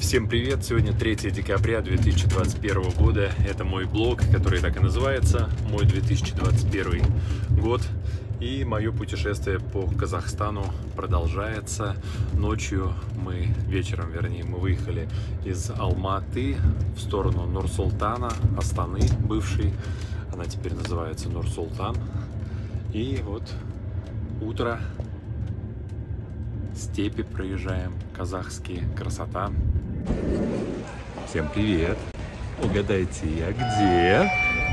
Всем привет! Сегодня 3 декабря 2021 года. Это мой блог, который так и называется «Мой 2021 год». И мое путешествие по Казахстану продолжается. Вечером, мы выехали из Алматы в сторону Нур-Султана, Астаны бывшей. Она теперь называется Нур-Султан. И вот утро. Степи проезжаем, казахские, красота. Всем привет! Угадайте, я где?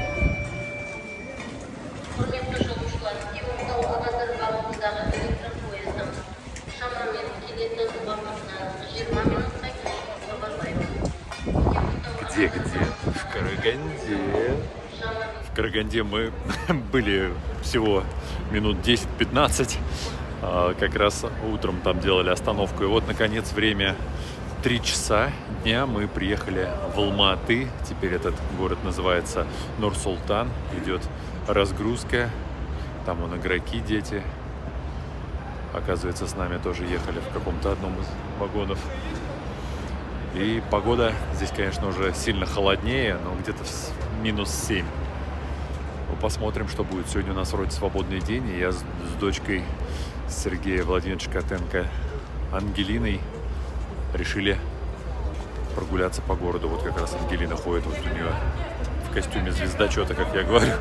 Где? В Караганде. В Караганде мы были всего минут 10-15. Как раз утром там делали остановку. И вот, наконец, время 3 часа дня. Мы приехали в Алматы. Теперь этот город называется Нур-Султан. Идет разгрузка. Там вон игроки, дети. Оказывается, с нами тоже ехали в каком-то одном из вагонов. И погода здесь, конечно, уже сильно холоднее, но где-то минус 7. Ну, посмотрим, что будет. Сегодня у нас вроде свободный день, и я с дочкой Сергея Владимировича Котенко, Ангелиной, решили прогуляться по городу. Вот как раз Ангелина ходит, вот у нее в костюме звездочета, как я говорю.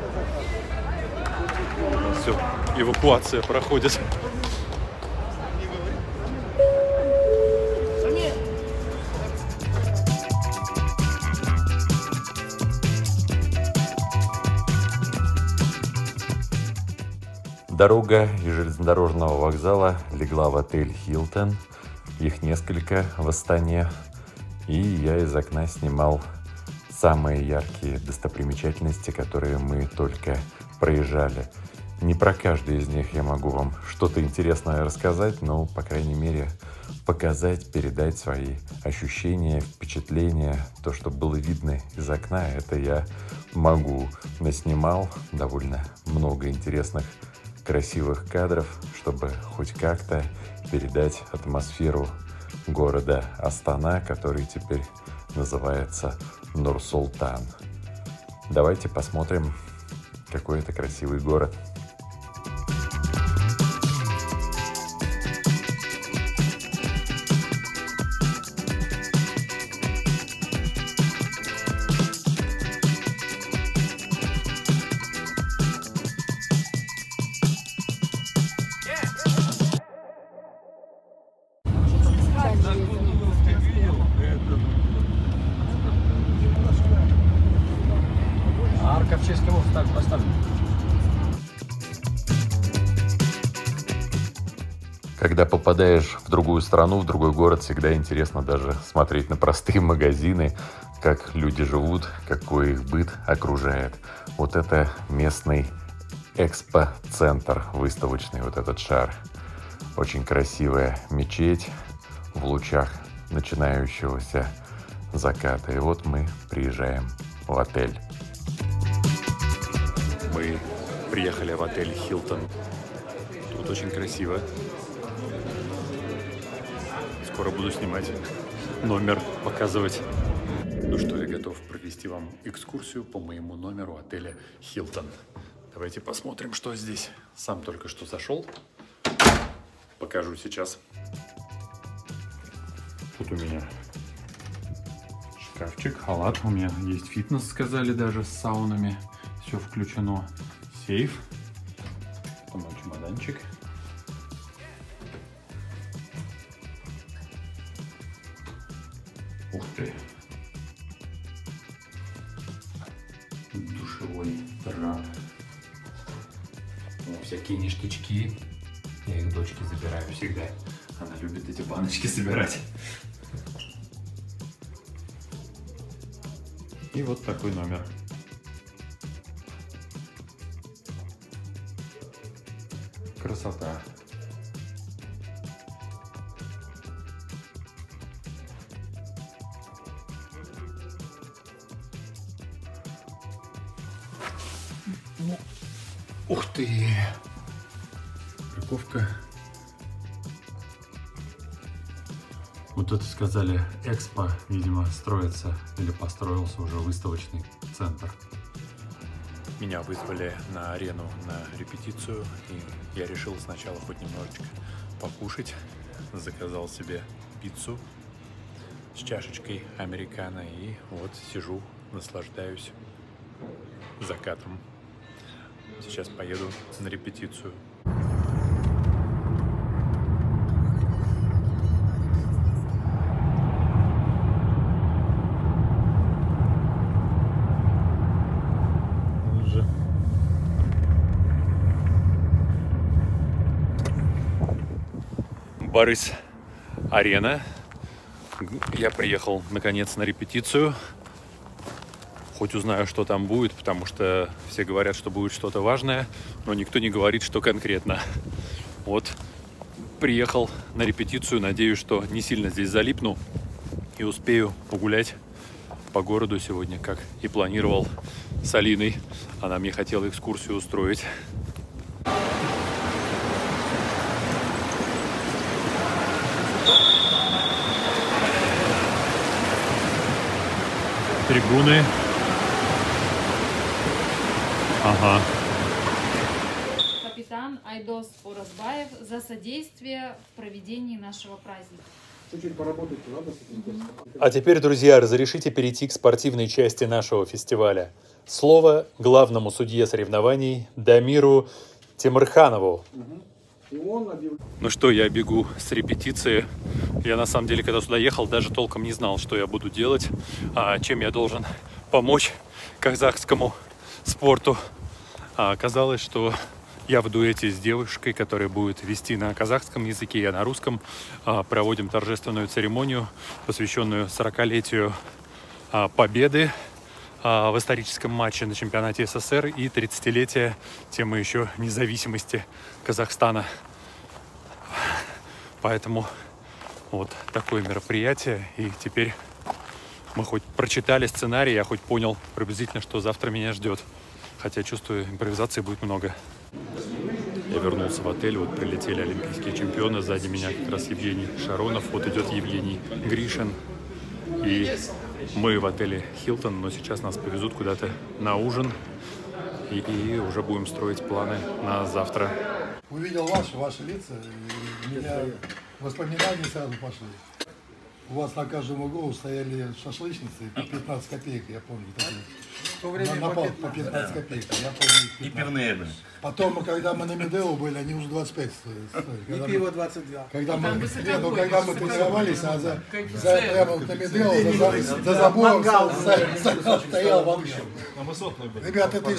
Все, эвакуация проходит. Дорога из железнодорожного вокзала легла в отель «Хилтон». Их несколько в Астане. И я из окна снимал самые яркие достопримечательности, которые мы только проезжали. Не про каждый из них я могу вам что-то интересное рассказать, но, по крайней мере, показать, передать свои ощущения, впечатления. То, что было видно из окна, это я могу. Наснимал довольно много интересных красивых кадров, чтобы хоть как-то передать атмосферу города Астана, который теперь называется Нур-Султан. Давайте посмотрим, какой это красивый город. Арка в честь кого так поставлена? Когда попадаешь в другую страну, в другой город, всегда интересно даже смотреть на простые магазины, как люди живут, какой их быт окружает. Вот это местный экспо-центр выставочный, вот этот шар. Очень красивая мечеть в лучах начинающегося заката. И вот мы приезжаем в отель. Мы приехали в отель «Хилтон». Тут очень красиво. Скоро буду снимать номер, показывать. Ну что, я готов провести вам экскурсию по моему номеру отеля «Хилтон». Давайте посмотрим, что здесь. Сам только что зашел. Покажу сейчас. Тут у меня шкафчик, халат. У меня есть фитнес, сказали, даже с саунами. Все включено. Сейф. Это мой чемоданчик. Ух ты. Душевой трап. Всякие ништячки. Я их дочке забираю всегда. Она любит эти баночки собирать. И вот такой номер. Красота. Ух ты! Парковка Вот тут сказали, Экспо, видимо, строится или построился уже выставочный центр. Меня вызвали на арену на репетицию, и я решил сначала хоть немножечко покушать. Заказал себе пиццу с чашечкой американо, и вот сижу, наслаждаюсь закатом. Сейчас поеду на репетицию. Борис-арена. Я приехал наконец на репетицию. Хоть узнаю, что там будет, потому что все говорят, что будет что-то важное, но никто не говорит, что конкретно. Вот, приехал на репетицию, надеюсь, что не сильно здесь залипну и успею погулять по городу сегодня, как и планировал с Алиной. Она мне хотела экскурсию устроить. Трибуны. Ага. Капитан Айдос Оразбаев за содействие в проведении нашего праздника. Чуть-чуть поработать надо с этим. А теперь, друзья, разрешите перейти к спортивной части нашего фестиваля. Слово главному судье соревнований Дамиру Темирханову. Ну что, я бегу с репетиции. Я на самом деле, когда сюда ехал, даже толком не знал, что я буду делать, чем я должен помочь казахскому спорту. Оказалось, что я в дуэте с девушкой, которая будет вести на казахском языке, я на русском. Проводим торжественную церемонию, посвященную 40-летию победы в историческом матче на чемпионате СССР и 30-летие темы еще независимости Казахстана. Поэтому вот такое мероприятие. И теперь мы хоть прочитали сценарий, я хоть понял приблизительно, что завтра меня ждет. Хотя чувствую, импровизации будет много. Я вернулся в отель, вот прилетели олимпийские чемпионы. Сзади меня как раз Евгений Шаронов, вот идет Евгений Гришин. И мы в отеле Hilton, но сейчас нас повезут куда-то на ужин. И уже будем строить планы на завтра. Увидел ваши лица, и у меня воспоминания сразу пошли. У вас на каждом углу стояли шашлычницы по 15 копеек, я помню. В то время по 15 копеек, я помню. И пивные были. Потом, когда мы на Медео были, они уже 25 стоили. И пиво 22. Когда мы тренировались, прямо вот на Медео, за забором стоял вообще. Ребята, это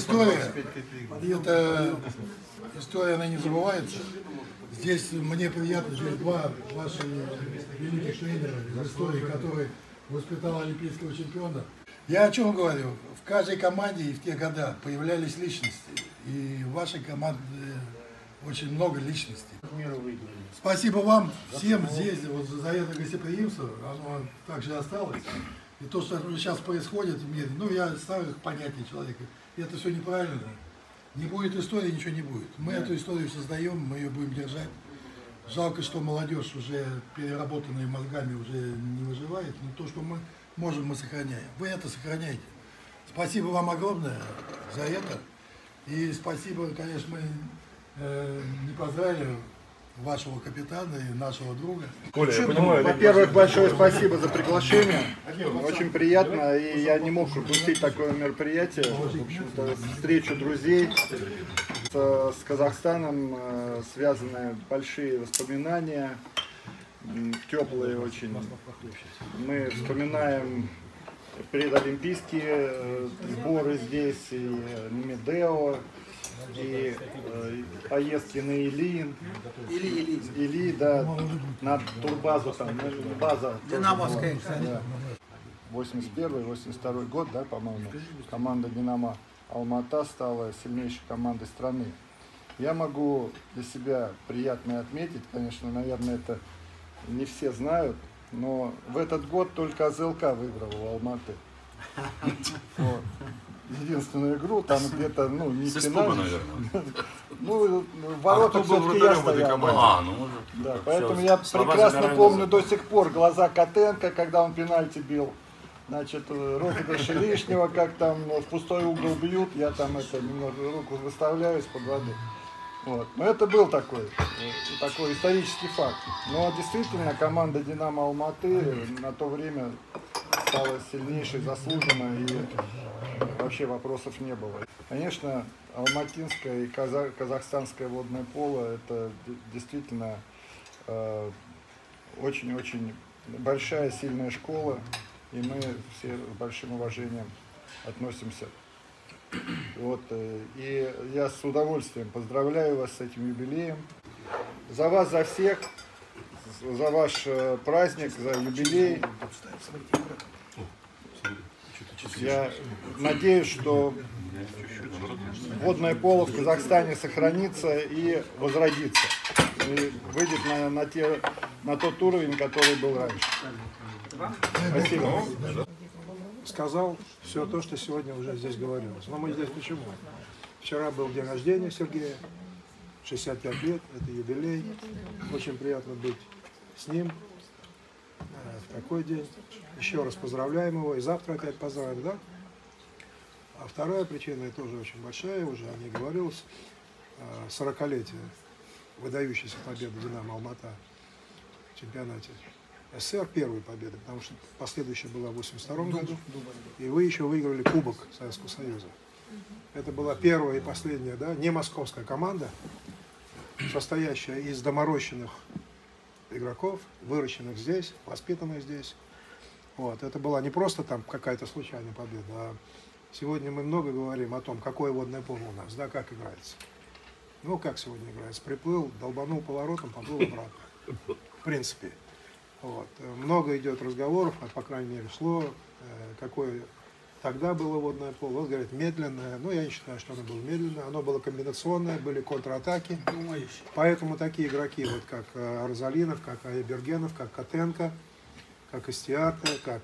история, она не забывается. Здесь мне приятно, что два ваши великих тренера из истории, которые воспитал олимпийского чемпиона. Я о чем говорю? В каждой команде и в те годы появлялись личности. И в вашей команде очень много личностей. Спасибо вам всем здесь вот за это гостеприимство. Оно также осталось. И то, что сейчас происходит в мире, я старых понятий человека, это все неправильно. Не будет истории, ничего не будет. Мы эту историю создаем, мы ее будем держать. Жалко, что молодежь, уже переработанная мозгами, уже не выживает. Но то, что мы можем, мы сохраняем. Вы это сохраняете. Спасибо вам огромное за это. И спасибо, конечно, мы не поздравили вашего капитана и нашего друга. Во-первых, большое спасибо за приглашение. Очень приятно, и я не мог пропустить такое мероприятие. В общем-то, встречу друзей с Казахстаном связаны большие воспоминания, теплые очень. Мы вспоминаем предолимпийские сборы здесь, и Медео, и поездки на Или, да, на турбазу, там, база. Динамовская, кстати. Да. 81-82 год, да, по-моему, команда «Динамо» Алмата стала сильнейшей командой страны. Я могу для себя приятно отметить, конечно, наверное, это не все знают, но в этот год только АЗЛК выиграл у Алматы. Вот. единственную игру, там где-то, ну, не С испуга, финал. наверное. Ну, в воротах кто был все-таки я вратарем в этой стоял. команде? Да. Ну, может. Да, Всё, поэтому я слова прекрасно забираю помню назад. до сих пор глаза Котенко, когда он пенальти бил. Значит, розыгрыши лишнего, как там в пустой угол бьют, я там это немного руку выставляю из-под воды. Вот. Но это был такой исторический факт. Но действительно команда «Динамо Алматы» на то время стала сильнейшей, заслуженно, и вообще вопросов не было. Конечно, алматинское и казахстанское водное поло – это действительно очень-очень большая, сильная школа, и мы все с большим уважением относимся. Вот, и я с удовольствием поздравляю вас с этим юбилеем. За вас, за всех, за ваш праздник, за юбилей. Я надеюсь, что водное поло в Казахстане сохранится и возродится. И выйдет на тот уровень, который был раньше. Спасибо. Сказал все то, что сегодня уже здесь говорилось. Но мы здесь почему? Вчера был день рождения Сергея, 65 лет, это юбилей. Очень приятно быть с ним в такой день. Еще раз поздравляем его, и завтра опять поздравим, да? А вторая причина, и тоже очень большая, уже о ней говорилось, 40-летие выдающейся победы «Динамо Алмата» в чемпионате СССР, первой победы, потому что последующая была в 1982 году, и вы еще выиграли Кубок Советского Союза. Это была первая и последняя, да, не московская команда, состоящая из доморощенных игроков, выращенных здесь, воспитанных здесь. Вот. Это была не просто там какая-то случайная победа, а сегодня мы много говорим о том, какое водное поло у нас, да, как играется. Ну, как сегодня играется? Приплыл, долбанул поворотом, поплыл обратно. В принципе. Вот. Много идет разговоров, по крайней мере, шло, какое тогда было водное поло. Вот говорят, медленное. Но я не считаю, что оно было медленное. Оно было комбинационное, были контратаки. Поэтому такие игроки, вот как Арзалинов, как Айбергенов, как Котенко, как Истиарта, как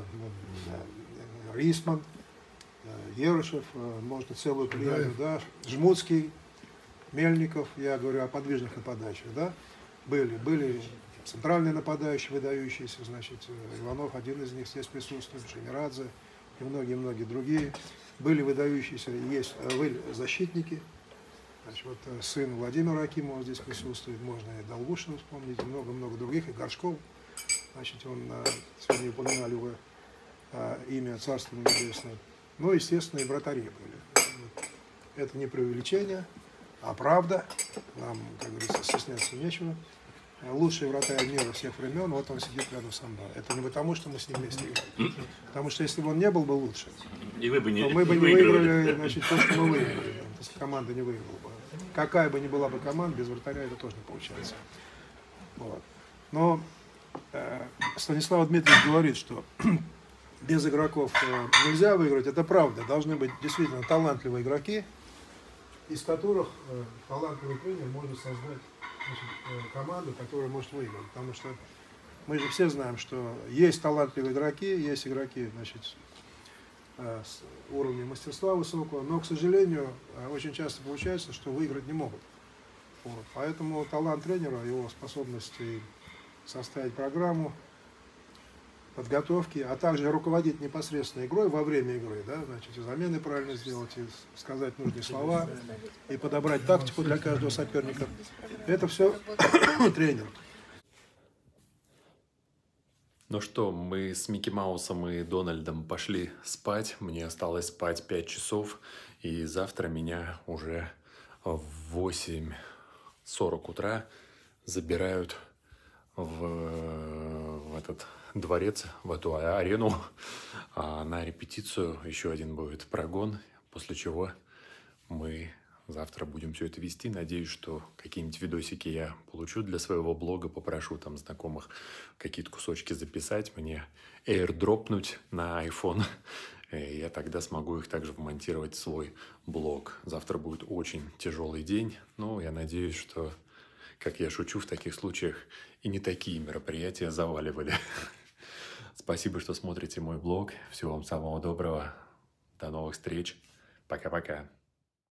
Рисман, Ерышев, можно целую плеяду, да, Жмутский, Мельников, я говорю о подвижных нападающих, да, были центральные нападающие, выдающиеся, значит, Иванов, один из них здесь присутствует, Шемирадзе и многие-многие другие. Были выдающиеся, есть защитники, значит, вот сын Владимира Акимова здесь присутствует, можно и Долгушина вспомнить, много-много других, и Горшков, значит, он, сегодня упоминали вы имя Царства Небесное. Ну, естественно, и вратари были. Это не преувеличение, а правда. Нам, как говорится, стесняться нечего. Лучший вратарь мира всех времен, вот он сидит рядом со мной. Это не потому, что мы с ним вместе играли. Потому что если бы он не был бы лучше, И вы бы не, то мы бы не выиграли, значит, то, что мы выиграли. То есть команда не выиграла бы. Какая бы ни была бы команда, без вратаря это тоже не получается. Вот. Но Станислав Дмитриевич говорит, что без игроков нельзя выиграть. Это правда. Должны быть действительно талантливые игроки, из которых талантливый тренер может создать, значит, команду, которая может выиграть. Потому что мы же все знаем, что есть талантливые игроки, есть игроки, значит, с уровнем мастерства высокого, но, к сожалению, очень часто получается, что выиграть не могут. Вот. Поэтому талант тренера, его способности составить программу подготовки, а также руководить непосредственно игрой во время игры, да, значит, и замены правильно сделать, и сказать нужные слова, и подобрать тактику для каждого соперника. Это все тренер. Ну что, мы с Микки Маусом и Дональдом пошли спать. Мне осталось спать 5 часов, и завтра меня уже в 8:40 утра забирают в этот дворец, в эту арену, на репетицию. Еще один будет прогон, после чего мы завтра будем все это вести. Надеюсь, что какие-нибудь видосики я получу для своего блога. Попрошу там знакомых какие-то кусочки записать, мне airdropнуть на iPhone. И я тогда смогу их также вмонтировать в свой блог. Завтра будет очень тяжелый день, но я надеюсь, что, как я шучу в таких случаях, и не такие мероприятия заваливали. Спасибо, что смотрите мой блог. Всего вам самого доброго. До новых встреч. Пока-пока.